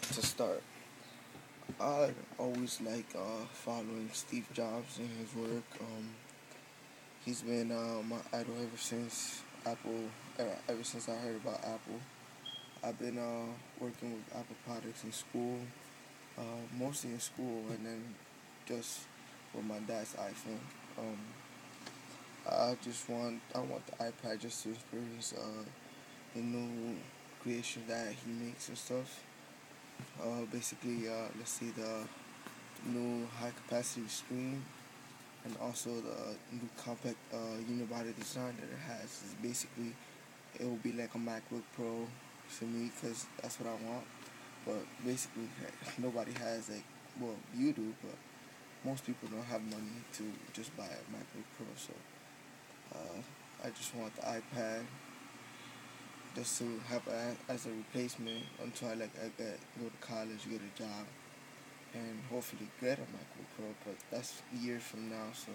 To start, I always following Steve Jobs and his work. He's been my idol ever since ever since I heard about Apple. I've been working with Apple products in school, mostly in school, and then just with my dad's iPhone. Um, I want the iPad just to experience the new creation that he makes and stuff. Basically, let's see the new high capacity screen and also the new compact unibody design that it has. Is basically it will be like a MacBook Pro for me because that's what I want. But basically, nobody has well, you do, but most people don't have money to just buy a MacBook Pro. So I just want the iPad just to have as a replacement until I go to college, get a job, and hopefully get a MacBook Pro. But that's years from now. So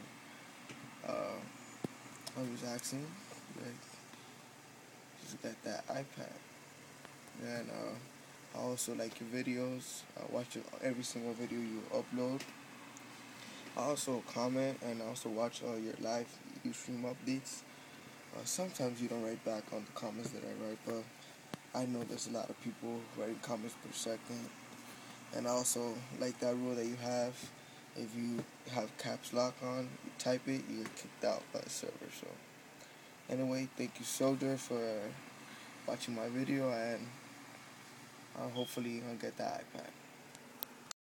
I was asking, like, just get that iPad, and I also like your videos. I watch every single video you upload. I also comment and I also watch your live stream updates. Sometimes you don't write back on the comments that I write, but I know there's a lot of people writing comments per second. And I also like that rule that you have. If you have caps lock on, you type it, you get kicked out by the server. So anyway, thank you, Soldier, for watching my video, and hopefully I'll get that iPad.